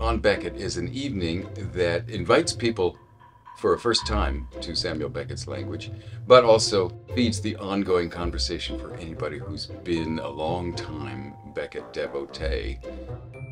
on Beckett is an evening that invites people for a first time to Samuel Beckett's language, but also feeds the ongoing conversation for anybody who's been a long time Beckett devotee.